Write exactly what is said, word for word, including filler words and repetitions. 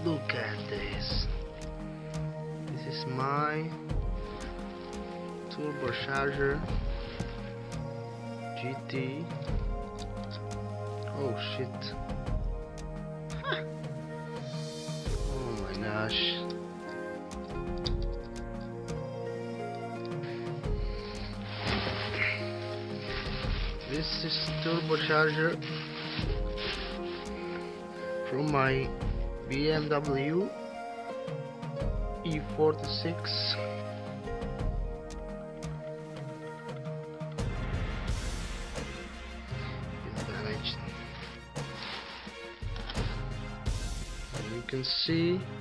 Look at this. This is my turbocharger G T. Oh shit. Oh my gosh. This is turbocharger from my B M W E forty-six. It's damaged. And you can see